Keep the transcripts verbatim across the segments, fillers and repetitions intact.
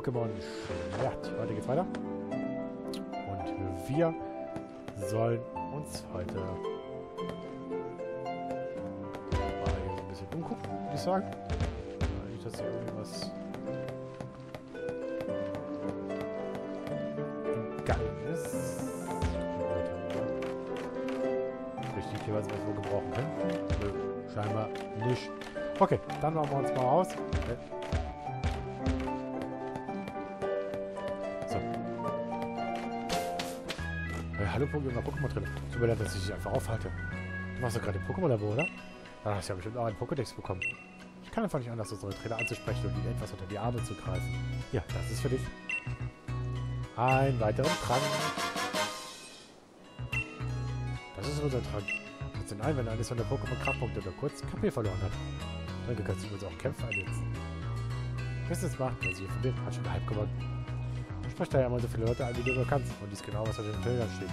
Pokémon Schwert. Heute geht's weiter. Und wir sollen uns heute mal hier so ein bisschen umgucken, würde ich sagen. Nicht, dass hier irgendwas im Gang ist. Richtig, hier was wir wohl gebrauchen könnten. Nö, scheinbar nicht. Okay, dann machen wir uns mal raus. Okay. So. Hey, hallo, Pokémon, Pokémon drin. Tut mir leid, dass ich dich einfach aufhalte. Du machst doch gerade den Pokémon-Labor, oder? Da hast du ja bestimmt auch einen Pokédex bekommen. Ich kann einfach nicht anders, unsere Trainer anzusprechen und ihnen etwas unter die Arme zu greifen. Ja, das ist für dich. Ein weiterer Trank. Das ist unser Trank. Setz ihn ein, wenn eines von der Pokémon-Kraftpunkte oder kurz K P verloren hat. Danke, kannst du übrigens auch Kämpfe einsetzen. Business macht, was ich von dir hat schon halb gewonnen. Sprich da ja mal so viele Leute an, wie du nur kannst. Und dies genau, was auf den Bildern steht.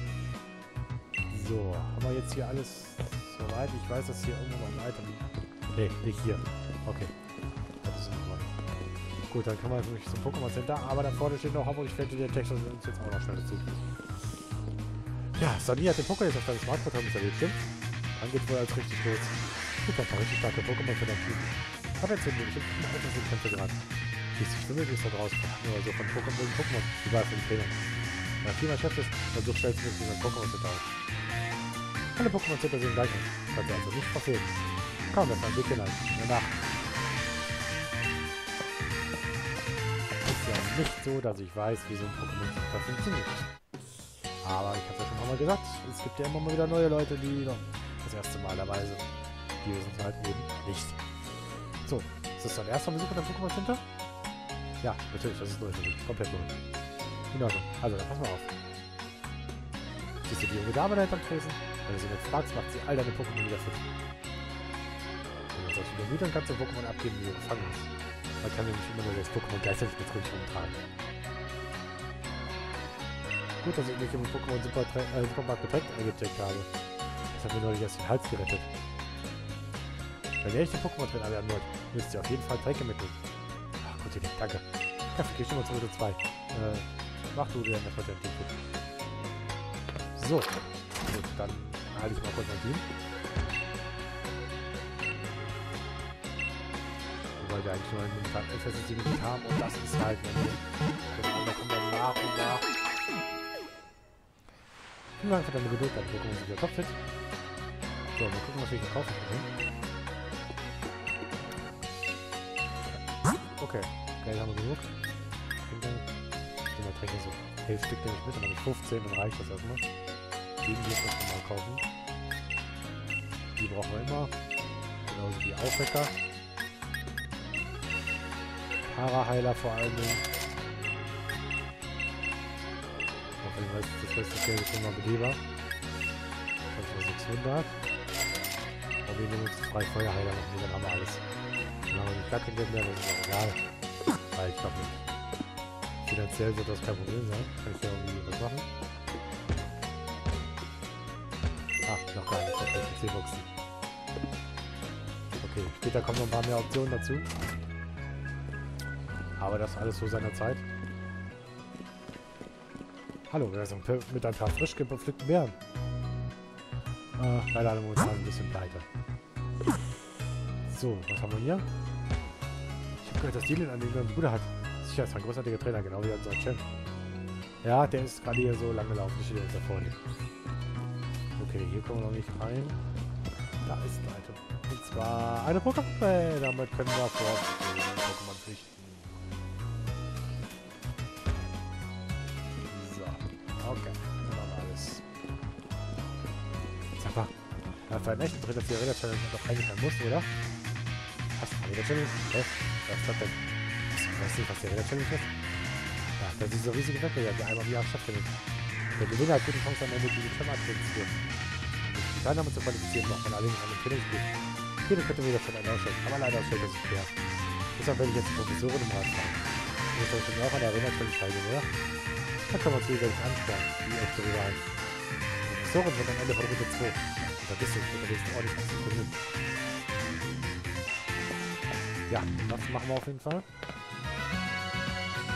So, haben wir jetzt hier alles soweit? Ich weiß, dass hier irgendwo noch ein Item liegt. Nee, nicht hier. Okay. Das ist irgendwann. Gut, dann kann man nämlich zum Pokémon Center. Aber da vorne steht noch Hamburg. Ich fällt dir der Text uns jetzt auch noch schnell dazu. Ja, Sonny hat den Pokédex auf deinem Smartphone installiert, stimmt? Dann geht's wohl als richtig los. Gut, ein paar richtig starke Pokémon für dein Team. Aber jetzt sind wir bestimmt ein Kämpfe gerade. Schließlich wimmelt es da draußen. Nur so von Pokémon gegen Pokémon. Überall für den Trainer. Wenn Team Chef ist, dann sucht schnellstmöglich ein Pokémon Center aus. Alle Pokémon Center sehen gleich aus. Kannst du also nicht verfehlen. Komm, das ist ein Weg hinein. Danach. Ist ja nicht so, dass ich weiß, wie so ein Pokémon Center funktioniert. Aber ich habe ja schon mal gesagt, es gibt ja immer mal wieder neue Leute, die noch das erste Mal dabei sind. Die wissen es halt eben nicht. So, ist das dein erster Besuch in der Pokémon Center? Ja, natürlich, das ist neu für mich. Komplett neu. In Ordnung. Also, dann pass mal auf. Siehst du die junge Dame da hinterm Tresen? Wenn du sie jetzt fragst, macht sie all deine Pokémon wieder fit. Wenn du solche Übermüdern kannst du Pokémon abgeben, die du gefangen hast. Man kann nämlich immer nur das Pokémon gleichzeitig mit drin rumtragen. Gut, dass ich mich im Pokémon Super äh, Supermarkt Getränk eingecheckt habe. Das hat mir neulich erst den Hals gerettet. Wenn ihr echte Pokémon drin erlernen wollt, müsst ihr auf jeden Fall Tränke mitnehmen. Ach, gut, danke. Kaffee, geh schon mal zu Minute zwei. Äh, mach du dir eine Potentin. So. Gut, dann halte ich mal kurz mein Team. Weil wir eigentlich nur einen F-Sensitivität haben und das ist halt, wenn wir da kommen wir nach und nach. Vielen Dank für deine Geduld, dein Pokémon ist wieder topfit. So, mal gucken, was wir hier kaufen können. Okay, Geld haben wir genug. Vielen Dank. Ich mal Tränke so elf Stück nehme ich mit, dann habe ich fünfzehn, dann reicht das erstmal. Die hier müssen wir mal kaufen. Die brauchen wir immer. Genauso wie Aufwecker. Paraheiler vor allem. Ich weiß, das beste Geld ist immer begehbar. Das ist sechshundert. Und wir nehmen uns drei Feuerheiler noch mit, dann haben wir alles. Dann haben wir nicht gar kein Geld mehr, das ist auch egal. Weil ich glaube nicht. Finanziell wird das kein Problem sein. Kann ich ja irgendwie was machen. Ach, noch gar nicht. Das sind C-Boxen. Okay, später kommen noch ein paar mehr Optionen dazu. Aber das alles zu seiner Zeit. Hallo, wir sind mit ein paar frisch gepflückten Beeren. Äh, leider alle momentan ein bisschen pleite. So, was haben wir hier? Ich habe gehört, dass Dylan einen jüngeren Bruder hat. Sicher ist ein großartiger Trainer, genau wie unser Champ. Ja, der ist gerade hier so lang gelaufen, steht uns da vorne. Okay, hier kommen wir noch nicht rein. Da ist ein Item. Und zwar eine Pokémon. Damit können wir vor Pokémon flüchten. Okay, dann haben wir alles. Sag mal, ja, für einen echten Dritter für die Arena Challenge doch eigentlich ein Muss, oder? Was? Arena Challenge? Hä? Was ist das denn? Weißt du nicht, was die Arena Challenge ist? Ja, das ist so riesige Wettbewerb, der einmal im Jahr stattfindet. Der Gewinner hat gute Chance am Ende, die Champ-Athleten zu führen. Um die Teilnahme zu qualifizieren, braucht man allerdings einen Trainingsspiel. Jeder könnte mir das schon einen ausstellen, aber leider stellt das sich schwer. Deshalb werde ich jetzt die Professorin im Rat fragen. Du musst doch schon auch an der Arena Challenge teilnehmen, oder? Da kann man es gegenseitig ansperren, wie echte Rivalen. Die Professorin wird am Ende von Runde zwei. Und vergiss es, wird der nächste ordentlich was zu trainieren. Ja, das machen wir auf jeden Fall.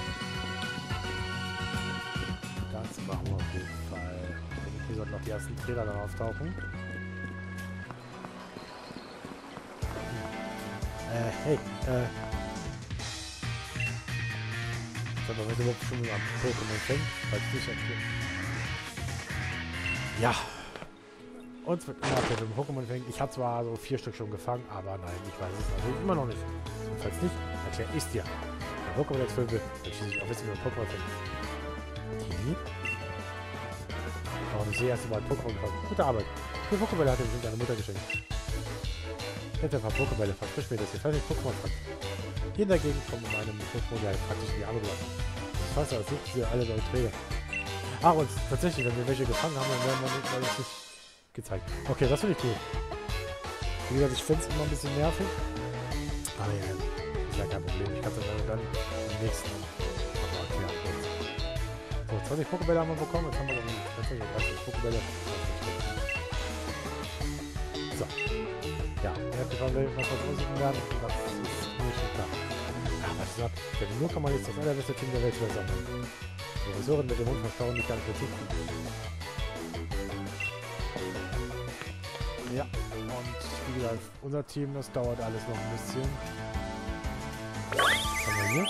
Hier sollten noch die ersten Trainer dann auftauchen. Äh, hey, äh. Ich habe aber überhaupt schon am Pokémon fängt, weil es nicht erklärt. Ja. Und es wird immer auf dem Pokémon fängt. Ich habe zwar so vier Stück schon gefangen, aber nein, ich weiß es natürlich immer noch nicht. Und falls nicht, erkläre ich es dir. Wenn Pokémon jetzt füllen will, dann schieße ich auch wissen, wie man Pokémon fängt. Die? Oh, ich sehe erst mal ein Pokémon gefangen. Gute Arbeit. Vier Pokébälle hat er bestimmt deine Mutter geschenkt. Hätte ein paar Pokébälle, versprich mir, dass ihr fertig Pokémon fangt. Hier dagegen kommt in meinem Pokémon ja praktisch in die Arme gelassen. Das Wasser, das sucht sie alle neue Träger. Ach, und tatsächlich, wenn wir welche gefangen haben, dann werden wir nicht, weil das nicht gezeigt. Okay, das finde ich cool. Wie gesagt, ich finde es immer ein bisschen nervig. Aber ja, ist ja kein Problem. Ich kann es dann, dann im nächsten nochmal erklären. So, zwanzig Pokébälle haben wir bekommen. Jetzt haben wir dann tatsächlich dreißig Pokébälle. So. Ja, ich habe gefragt, was wir aussuchen werden. Das ist nicht so klar. Ja, was ich sag, der nur kann man jetzt das allerbeste Team der Welt zusammen. Die Professorin mit dem Hund verstauen nicht gar nicht mehr zugucken. Ja, und wie gesagt, unser Team, das dauert alles noch ein bisschen. Was haben wir hier?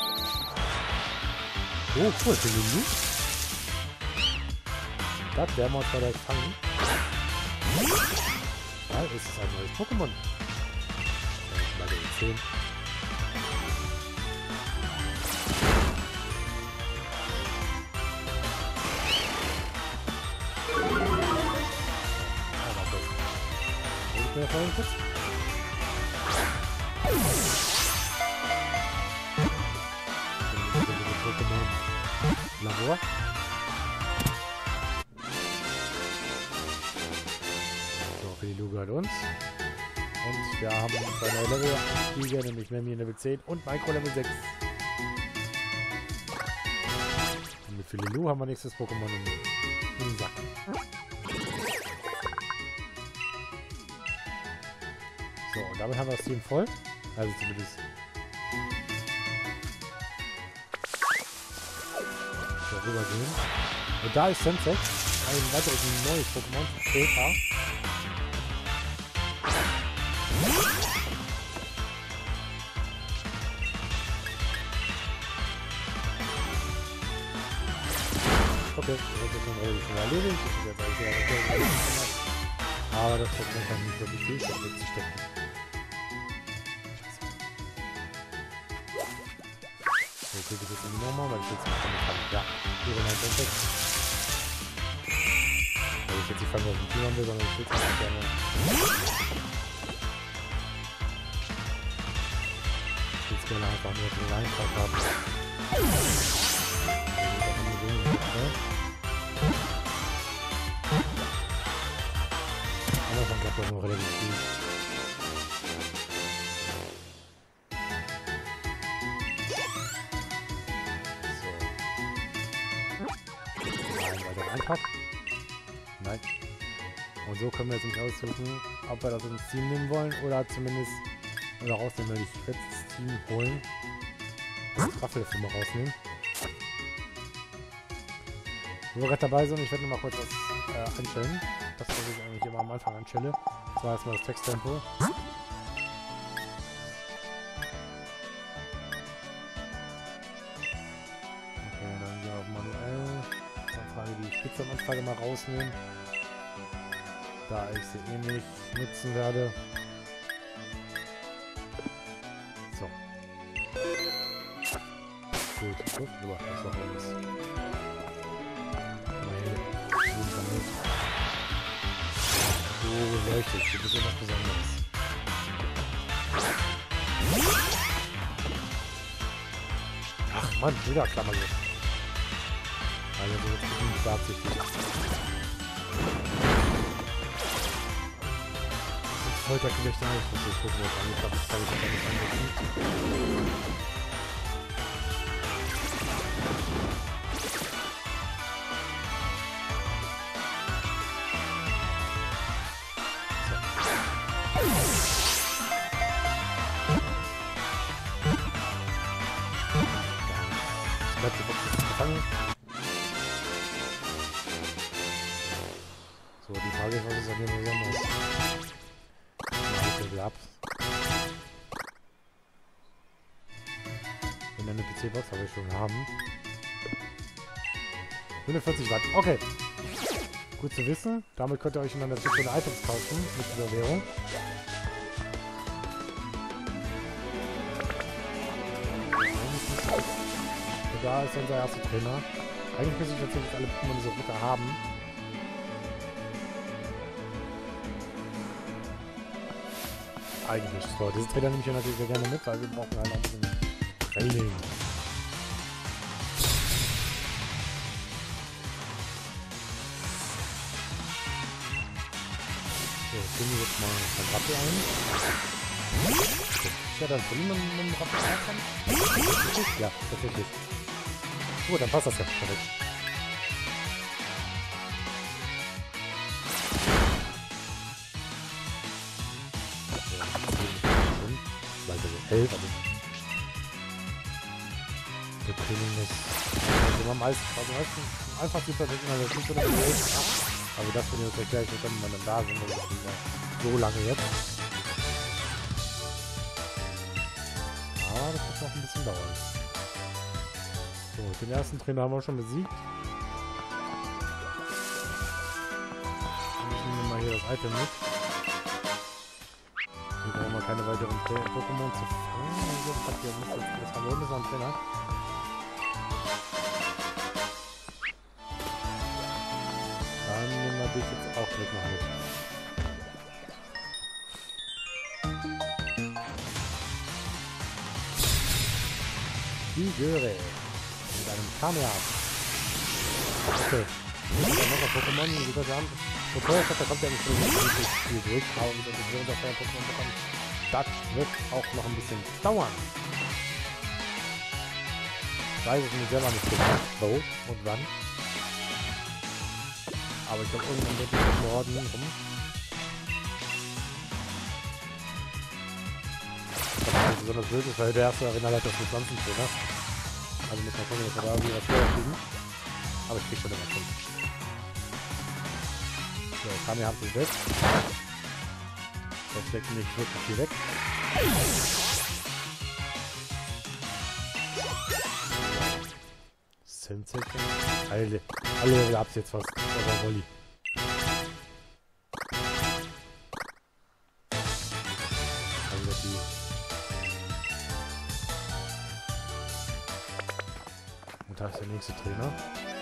Oh, cool, für Lulu. Das werden wir uns mal fangen. Ja, ist es ein neues Pokémon. Ja, Level zehn. Mehr vorhin kurz. Pokémon Labor. So, für die Lu gehört uns. Und wir haben zwei neue Level Anstiege, nämlich Memi Level zehn und Micro Level sechs. Und mit Phililu haben wir nächstes Pokémon im, im Sack. So, und damit haben wir das Team voll. Also zumindest. So, rübergehen. Und da ist Sensei. Ein weiteres neues Pokémon. Petra. Okay, das ist schon relativ schnell erledigt. Das ist jetzt eigentlich sehr, sehr aber das Pokémon kann nicht wirklich viel Stoff mit sich stecken. So, kriege ich jetzt irgendwie nochmal, weil ich jetzt nicht damit kann. Ja, hier rein entdeckt. Weil ich jetzt nicht fangen, was ich tun will, sondern ich will es einfach gerne. Ich will es gerne einfach nur den Reinfall haben. Aber davon klappt das noch relativ gut. Einfach. Nein. Und so können wir jetzt nicht aussuchen, ob wir das ins Team nehmen wollen oder zumindest oder rausnehmen, weil ich werde das Team holen. Das Waffelfilme rausnehmen. Wo wir gerade dabei sind, ich werde noch mal kurz was äh, anstellen. Das, was ich eigentlich immer am Anfang anstelle. Das war erstmal das Texttempo. Okay, dann hier auf manuell. Anfrage, die Spitzenanfrage mal rausnehmen. Da ich sie eh nicht nutzen werde. So. Gut, gut, rüber, das war alles. So leuchtet, du bist irgendwas Besonderes. Ach Mann, wieder Klammer hier. Also du bist bestimmt beabsichtigt. Das ist Folterknechte, ich muss jetzt gucken, was ich glaube, das habe ich nicht angefangen. So, die Frage ist, was ist an dem Besonderes? Mal ab. Wenn wir eine P C-Box habe ich schon haben. hundertvierzig Watt. Okay. Gut zu wissen. Damit könnt ihr euch in einer Sekunde Items kaufen mit dieser Währung. Und da ist unser erster Trainer. Eigentlich müsste ich tatsächlich alle Pokémon diese Route haben. Eigentlich. So, diese Trainer nehme ich ja natürlich sehr gerne mit, weil wir brauchen halt auch ein bisschen Training. So, gehen wir jetzt mal ein Rappel ein. Okay. Ja, dann können wir mit dem Rappel rein. Ja, tatsächlich. Gut, dann passt das ja. Perfekt. elf, also der Training ist also am meisten, also meistens einfach die perfekten, also das ist so eine elf, aber das wenn ihr uns erklärt, wenn wir dann da sind, das ist nicht mehr so lange jetzt. Aber das wird noch ein bisschen dauern. So, den ersten Trainer haben wir schon besiegt. Und ich nehme mal hier das Item mit. Hier brauchen wir keine weiteren Pokémon zu fangen. Also, das hat hier nicht jetzt alles verloren, das war ein Trainer. Dann nehmen wir dich jetzt auch direkt noch mit. Die Göre. Mit einem Kamea. Okay. Dann noch ein Pokémon, wie gesagt, wir haben. Bevor er da kommt ja nicht so richtig viel durch, aber mit der Entwicklung der Pokémon bekommen. Das wird auch noch ein bisschen dauern. Ich weiß es mir selber nicht genau, wo und wann. Aber ich glaube, irgendwann wird es im Norden rum. Das ist besonders böse, weil der erste Arena leitet das mit Pflanzentrainer. Also müssen wir gucken, dass wir da irgendwie was vorkriegen. Aber ich krieg schon immer schon. So, Kami haben sie weg. Das steckt nicht wirklich viel weg. Sensechen. Alle, alle Level Ups jetzt fast. Aber Wolli. Also die. Und da ist der nächste Trainer.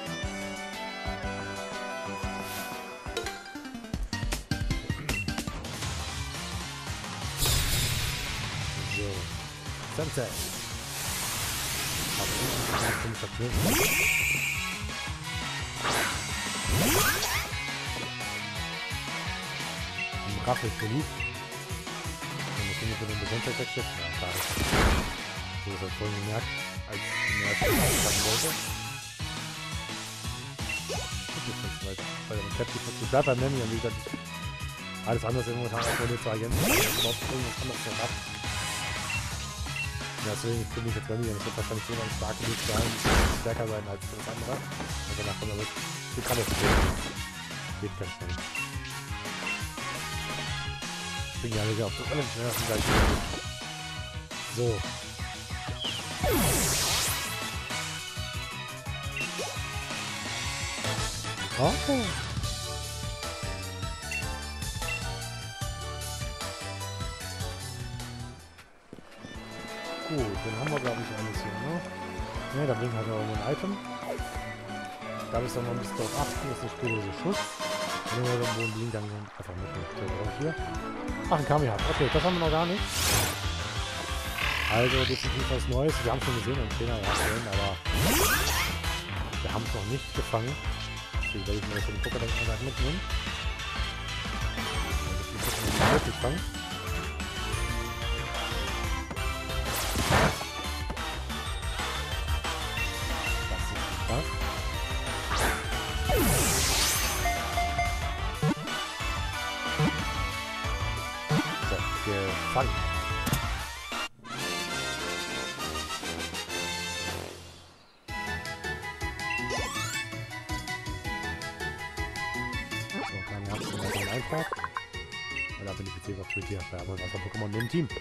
Sensei. Aber ich bin verknüpft. Ein Raffel verliebt. Und das finde ich für den Besonderheit wegschickt. Ja, klar. So ist das vorhin gemerkt, als ich mir das aufschreiben wollte. Und jetzt geht's weiter. Bei der Captain ich bleibe beim Nanny und wie gesagt, alles andere ist momentan auch nur zu Agenten, weil ich überhaupt irgendwas anderes noch habe. Ja, deswegen finde ich jetzt bei mir, das wird wahrscheinlich so ein stark genug sein, stärker sein als das andere. Und danach kommt aber, wie kann das gehen? Geht ganz schnell. Ich bin ja nicht auf das alle schnellsten gleich. So. Okay. Gut, dann haben wir glaube ich alles hier, ne? Ne, da blinkt halt noch ein Item. Da müssen wir noch ein bisschen drauf achten, das ist der spiellose Schuss. Wenn wir irgendwo einen blinkt, dann einfach mitnehmen. So, auch hier. Ach, ein Kami hat. Okay, das haben wir noch gar nicht. Also definitiv was Neues. Wir haben schon gesehen im Trainer, ja, aber wir haben es noch nicht gefangen. Deswegen werde ich mir das in den Poker dann mitnehmen. Also, ich muss wirklich fangen. Gefangen. So, kann ja. Eintrag. Und dann bin ich jetzt auf Twitter bei Amon Wasser Pokémon im Team.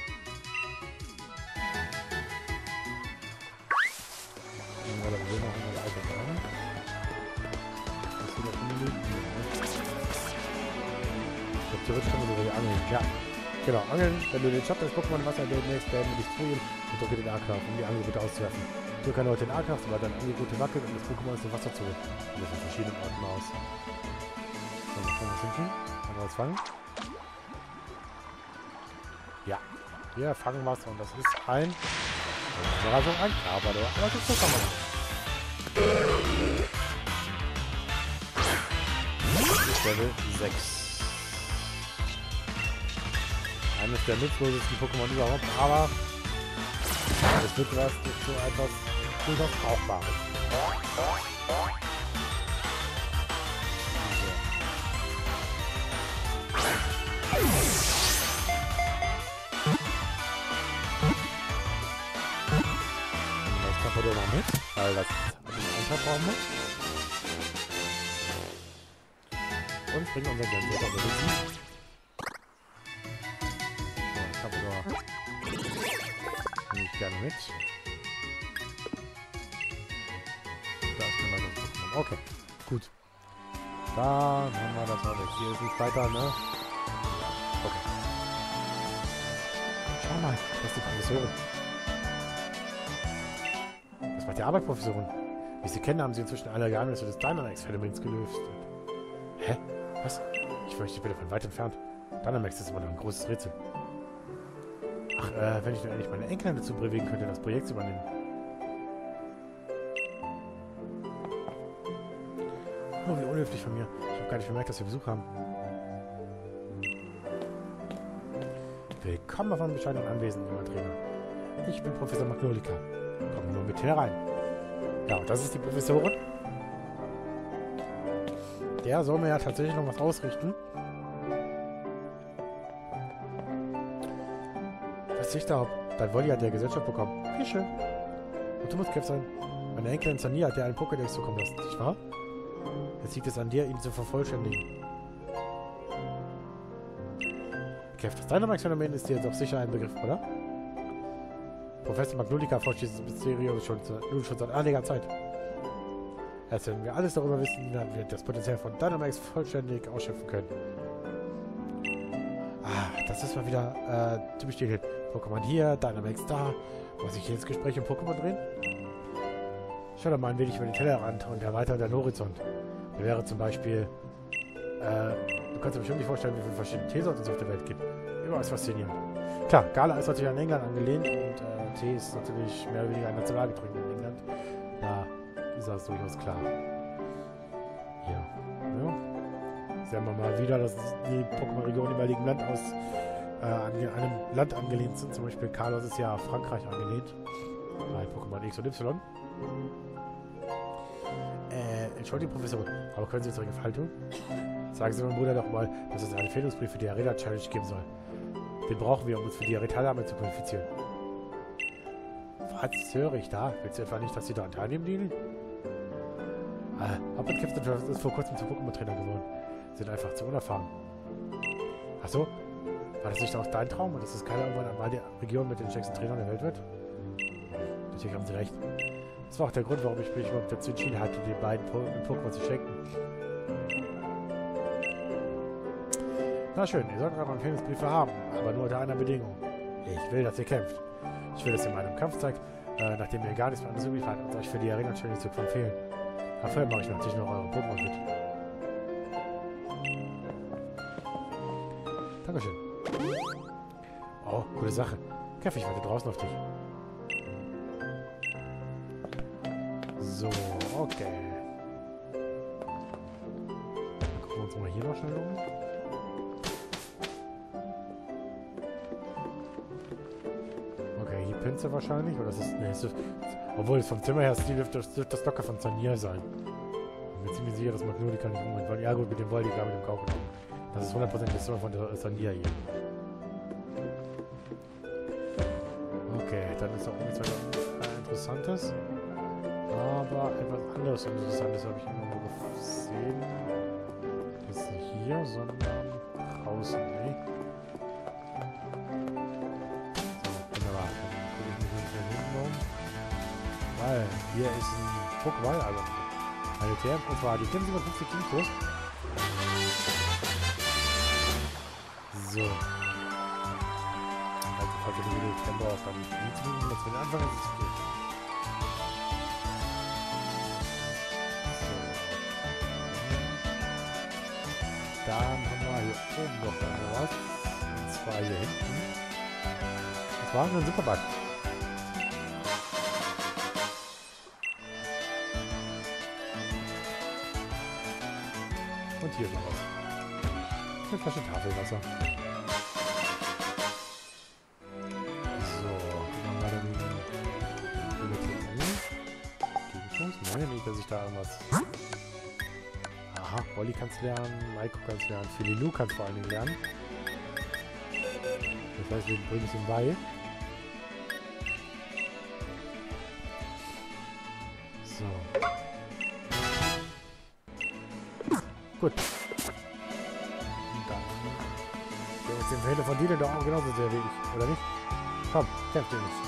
Oder wir noch eine alte Bahn. Das ist wieder unmöglich. Ich glaube, theoretisch kann man sogar hier angeln. Ja. Genau, angeln. Wenn du den Shop des Pokémon im Wasser demnächst werden wir dich frühen und drücke den A-Knopf, um die Angebote auszuwerfen. Drücke erneut den A-Knopf, sobald dein Angebote wackelt, um das Pokémon aus dem Wasser zu holen. Und das von verschiedenen Orten aus. So, was können wir finden? Kann man was fangen? Ja. Wir fangen was und das ist ein... Überraschung, ein Carpador. Aber das ist das kann man nicht. Level sechs. Eines der nutzlosesten Pokémon überhaupt, aber es wird was zu etwas durchaus Brauchbares. Das Carpador noch mit, weil das einfach brauchen muss. Und bringen unser Gänse auf Level sieben. Nehme ich gerne mit. Da ist nochmal so ein Pokémon. Okay, gut. Da haben wir das mal weg. Hier ist nicht weiter, ne? Okay. Schau mal, das ist die Professorin. Das macht die Arbeit, Professorin. Wie Sie kennen, haben Sie inzwischen alle Geheimnisse des Dynamax-Phänomens gelöst. Hä? Was? Ich fürchte, ich bin davon weit entfernt. Dynamax ist immer noch ein großes Rätsel. Ach, äh, wenn ich nur endlich meine Enkelin dazu bewegen könnte, das Projekt zu übernehmen. Oh, wie unhöflich von mir. Ich habe gar nicht bemerkt, dass wir Besuch haben. Willkommen auf einem bescheidenen Anwesen, junger Trainer. Ich bin Professor Magnolika. Komm nur mit herein. Ja, und das ist die Professorin. Der soll mir ja tatsächlich noch was ausrichten. Was ich da habe, dann wollte ja der Gesellschaft bekommen. Wie schön. Und du musst Kev sein. Meine Enkelin Sania hat dir einen Pokédex zukommen lassen, nicht wahr? Jetzt liegt es an dir, ihn zu vervollständigen. Kev, das Dynamax-Phänomen ist dir doch sicher ein Begriff, oder? Professor Magnolika forscht dieses Mysterium schon, nun schon seit einiger Zeit. Erst wenn wir alles darüber wissen, werden wir das Potenzial von Dynamax vollständig ausschöpfen können. Ah, das ist mal wieder äh, typisch die Pokémon hier, Dynamax da. Muss ich jetzt Gespräche um Pokémon drehen? Schau doch mal ein wenig über den Tellerrand und erweitert deinen Horizont. Da wäre zum Beispiel, äh, du kannst dir bestimmt nicht vorstellen, wie viele verschiedene Teesorten es auf der Welt gibt. Überall ist faszinierend. Klar, Gala ist natürlich an England angelehnt und äh, Tee ist natürlich mehr oder weniger ein Nationalgetränk in England. Ja, ist das durchaus klar. Ja, ja. Sehen wir mal wieder, dass die Pokémon-Regionen im jeweiligen Land aus äh, an einem Land angelehnt sind. Zum Beispiel Carlos ist ja Frankreich angelehnt. Bei Pokémon X und Y. Äh, Entschuldigung, Professor, aber können Sie uns einen Gefallen tun? Sagen Sie meinem Bruder doch mal, dass es einen Empfehlungsbrief für die Arena-Challenge geben soll. Den brauchen wir, um uns für die Arena-Teilnahme zu qualifizieren. Was höre ich da? Willst du etwa nicht, dass Sie daran teilnehmen, Dini? Ah, Hab und Captain ist vor kurzem zum Pokémon-Trainer geworden. Sind einfach zu unerfahren. Achso? War das nicht auch dein Traum? Und dass es keiner irgendwann einmal die Region mit den stärksten Trainern der Welt wird? Natürlich haben Sie recht. Das war auch der Grund, warum ich mich überhaupt dazu entschieden hatte, den beiden po Pokémon zu schenken. Na schön, ihr solltet aber Empfehlungsbriefe haben, aber nur unter einer Bedingung. Ich will, dass ihr kämpft. Ich will, dass ihr meinem Kampf zeigt, äh, nachdem ihr gar nichts mehr anderes übrig habt, und euch für die Arena-Challenge zu empfehlen. Dafür mache ich natürlich noch eure Pokémon mit. Dankeschön. Oh, gute Sache. Kev, ich warte draußen auf dich. So, okay. Dann gucken wir uns mal hier noch schnell um. Okay, hier Pinze wahrscheinlich. Oder ist es. Nee, ist das, obwohl es vom Zimmer her ist, dürfte das, das locker von Sanier sein. Ich bin ziemlich sicher, dass Magnolika nicht umgehen wollen. Ja gut, mit dem Voldiga, mit dem Kaufen. Das ist hundertprozentig das Zimmer von der Sanier hier. Okay, dann ist auch nichts weiter Interessantes. Aber etwas anderes Interessantes habe ich irgendwo gesehen. Das ist nicht hier, sondern draußen, ey. So, wunderbar. Dann gucke ich mich nicht mehr hinten um. Weil hier ist ein Pokéball, also eine Term, und zwar die vierhundertsiebenundfünfzig Infos. So. Also, falls ihr die Video Tempo auf beim Spiel jetzt mit Anfang ist es okay. Dann haben wir hier oben noch was. Und zwar hier hinten. Das war ein Superbug. Und hier ist noch was. Eine Flasche Tafelwasser. So, dann haben wir dann die Gegenchance. Nein, nicht, dass ich da irgendwas... Aha, Wolli kannst lernen, Maiko kannst lernen, Phililu kannst vor allen Dingen lernen. Das heißt, wir bringen es ihm bei. So. Gut. Und dann gehen wir uns den Verhälter von dir, der doch auch genauso sehr wie ich, oder nicht? Komm, kämpf den nicht.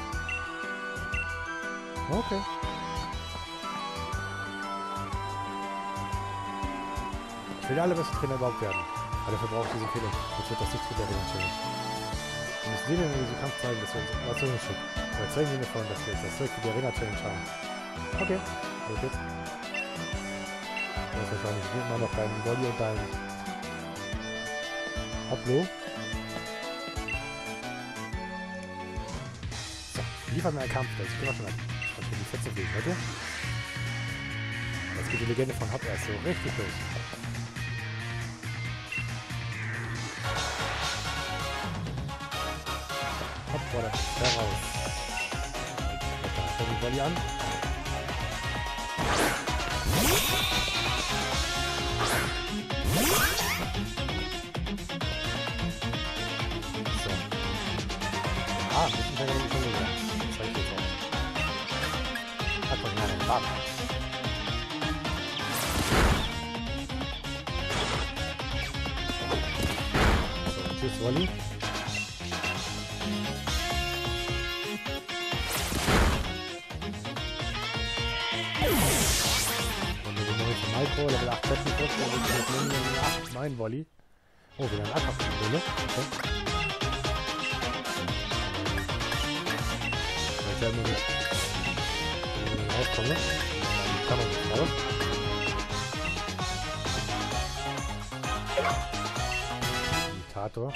Okay. Ich will der allerbeste Trainer überhaupt werden. Aber dafür brauche ich diese Empfehlung. Jetzt wird das nichts mit der Arena-Challenge. Wir müssen denen in diesem Kampf zeigen, dass wir uns Informationen schicken. Wir zeigen ihnen davon, dass wir jetzt das Zeug für die Arena-Challenge haben. Okay. Los geht's. Du hast wahrscheinlich immer noch deinen Wolli und deinen Hoplo. So, liefern wir einen Kampf. Das ist immer schon ein. Das bin ich jetzt so viel, hört ihr? Jetzt geht die Legende von Hop erst so richtig los. Hop fordert heraus. Schau die Wolli an. So. Ah, das ist ja gar nicht schon wieder. Das zeige ich jetzt auch. Hat man ja einen Bart. So, tschüss, Wolli. Maiko, Level acht Bettendruck, Level acht mein Wolli. Oh, wieder ein Aquabrille. Okay. Ich werde nur nicht, wenn ich rauskomme, dann kann man nicht raus. Imitator.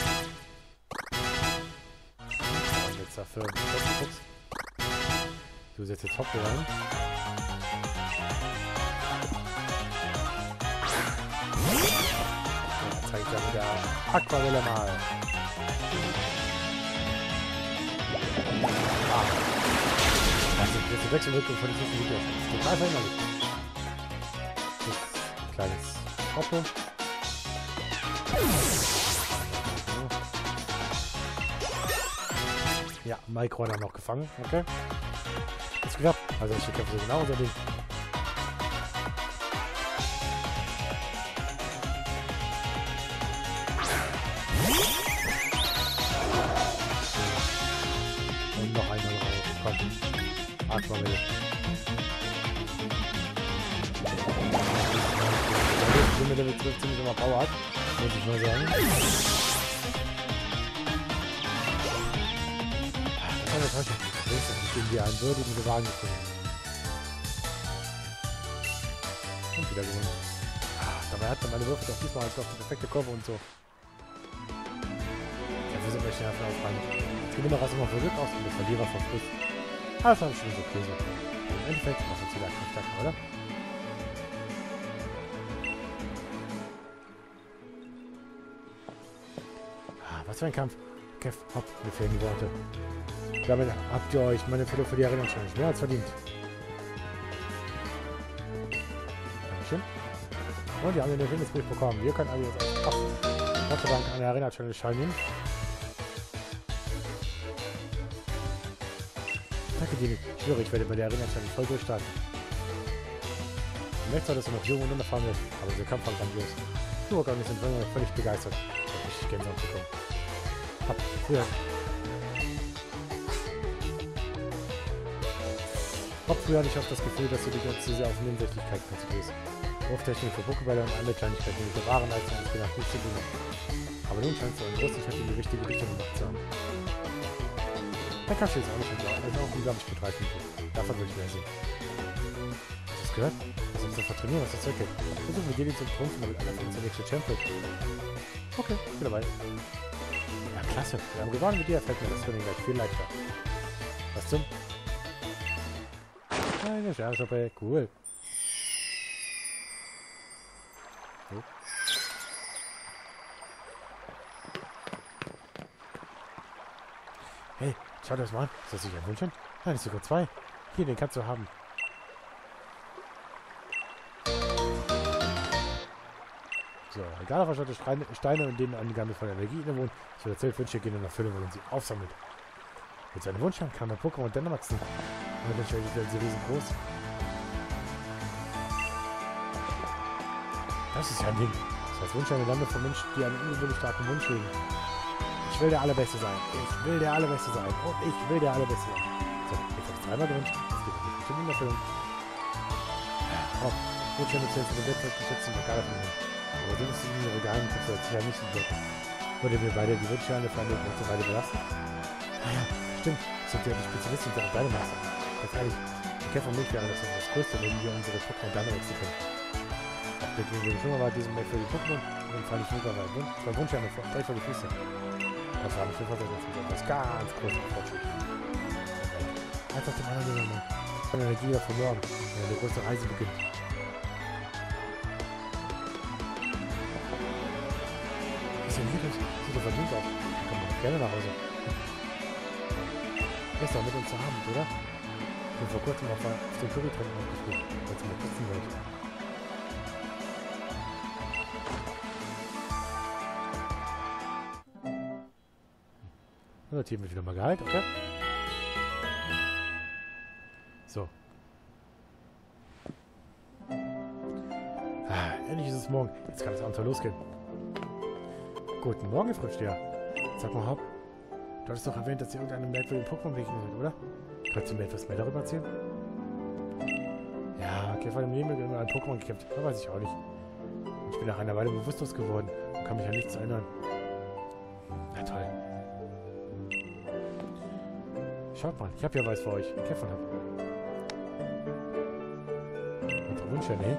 Und jetzt dafür Bettendruck. Du setzt jetzt Hoppe rein. Zeigt ja mit der Aquarelle mal. Ah. Das ist jetzt die Wechselwirkung von diesem Video. Das ist total veränderlich. Das ist ein kleines Hoppe. Ja, Maiko hat noch gefangen. Okay. Ist geklappt. Also ich kämpfe so genau unser Ding. Und noch einmal raus. Komm. Aquarelle. Wenn wir Level zwölf ziemlich immer Power hat, muss ich mal sagen. Das war eine Tasche. Ich bin hier einen würdigen Gewagen gefunden. Und wieder gewonnen. Ah, dabei hat meine Würfel doch diesmal als doch die perfekte Kurve und so. Ja, wir sind echt schnell aufrein. Jetzt geht immer was immer verrückt aus und der Verlierer vom Schluss. Ah, das war schon so okay so. Im Endeffekt macht uns wieder Kraftwerk, oder? Ah, was für ein Kampf. Kev, hopp, mir fehlen die Worte. Damit habt ihr euch meine Empfehlung für die Arena Challenge mehr als verdient. Dankeschön. Und wir haben den Ergebnisbrief bekommen. Wir können alle jetzt als Kraft Gott sei Dank an der Arena Challenge teilnehmen. Danke dir. Ich schwöre, ich werde bei der Arena Challenge voll durchstarten. Vielleicht solltest du noch jung und unerfahren werden, aber dieser Kampf war grandios. Nur gar nicht sind wir völlig begeistert. Ich hab richtig Gänsehaut bekommen. Hab früher... Hab früher hatte ich oft das Gefühl, dass du dich jetzt zu sehr auf Nebensächlichkeit konzentrierst. Wurftechnik für Pokébälle und andere Kleinigkeiten, die mit wahren als eines gedacht nichts zu tun haben. Aber nun scheinst du einen großen Schritt in die richtige Richtung gemacht zu haben. Der Kaffee ist auch nicht unglaublich, also auch unglaublich gut reifen. Davon würde ich mehr sehen. Hast du es gehört? Lass uns das vertrainieren, was das Zeug geht. Versuchen wir Geli zu trumpfen, damit einer von uns der nächste Champ wird. Okay, ich bin dabei. Ja, klasse. Wir haben gewonnen mit dir, fällt mir das Training gleich viel leichter. Was zum? Eine Sternschnuppe, cool. So. Hey, schau dir das mal an. Ist das nicht ein Wunschchen? Nein, ist sogar zwei. Hier, den kannst du haben. So, egal auf was Steine, Steine und denen Angabe von Energie innewohnen, so erzählt Wünsche gehen in Erfüllung, wenn man sie aufsammelt. Mit seinem Wunsch kann man Pokémon Dynamaxen. Und dann werden sie riesengroß. Das ist ja ein Ding. Das heißt Wunsch eine Lande von Menschen, die einen ungewöhnlich starken Wunsch legen. Ich will der Allerbeste sein. Ich will der Allerbeste sein. Und ich will der Allerbeste sein. So, jetzt habe ich dreimal gewünscht. Das geht nicht bestimmt in Erfüllung. Oh, Wunschstände zählen zu den wertvollsten Regale von mir. Aber so ist es in den Regalen, kannst du jetzt sicher nicht entdecken. Würde mir beide die Wunschstände für eine ganze Weile belassen? Naja, stimmt. Das sind ja die Spezialisten der Dynamax. Ganz ehrlich, der Kämpfer und mich wäre das das Größte, wenn wir unsere Pokémon Dynamax können. Auch der gegen den Schwimmer war diesem merkwürdigen Pokémon und dann fand ich nur bei Wunsch, zwei Wunschstände gleich vor die Füße. Das war nicht einfach, das ist etwas ganz großes Fortschritt. Als auf dem anderen Junge, von der Energie von morgen, wenn eine große Reise beginnt. Ist ja niedrig, sieht doch verdient aus. Komm mal gerne nach Hause. Er ist doch mit uns zu haben, oder? Ich bin vor kurzem auf, auf den Currytränken aufgespielt, weil sie mir putzen wollte. Und das hier wird wieder mal geheilt, okay? So. Ah, endlich ist es morgen. Jetzt kann das Abenteuer losgehen. Guten Morgen, Frühsteher. Sag mal, Haupt. Du hattest doch erwähnt, dass ihr irgendeinem merkwürdigen Pokémon begegnet seid, oder? Kannst du mir etwas mehr darüber erzählen? Ja, Käfer im Leben mit einem Pokémon gekämpft. Das weiß ich auch nicht. Ich bin nach einer Weile bewusstlos geworden und kann mich an nichts erinnern. Na toll. Schaut mal, ich habe ja was für euch. Ein Käfer habt. Unsere Wünsche, ne?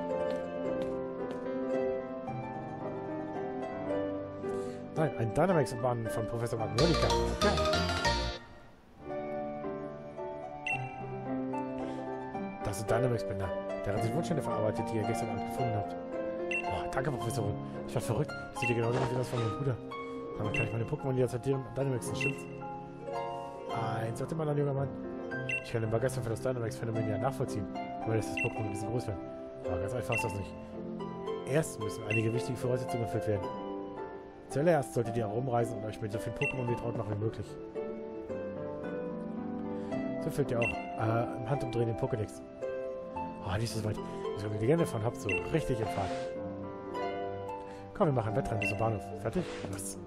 Nein, ein Dynamax-Bahn von Professor Magnolia. Okay. Das ist Dynamax-Bänder. Der hat sich Wunschstände verarbeitet, die ihr gestern Abend gefunden habt. Oh, danke, Professor. Ich war verrückt. Das sieht ja genau wie das von meinem Bruder. Damit kann ich meine Pokémon jederzeit Dynamaxen, stimmt's? Eins, sagte mal ein junger Mann. Ich kann den Begeisterung für das Dynamax-Phänomen ja nachvollziehen, weil das Pokémon riesengroß werden. Aber ganz einfach ist das nicht. Erst müssen einige wichtige Voraussetzungen erfüllt werden. Zuallererst solltet ihr herumreisen und euch mit so viel Pokémon betraut machen wie möglich. So füllt ihr auch äh, im Handumdrehen den Pokédex. Oh, nicht so weit. Ich habe die Legende davon habt so richtig in Fahrt. Komm, wir machen ein Wettrennen bis zum Bahnhof. Fertig? Was?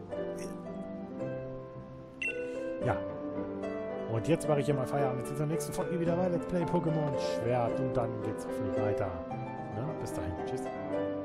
Ja. Und jetzt mache ich hier mal Feierabend. Jetzt in der nächsten Folge wieder bei Let's Play Pokémon Schwert. Und dann geht's hoffentlich weiter. Na, bis dahin. Tschüss.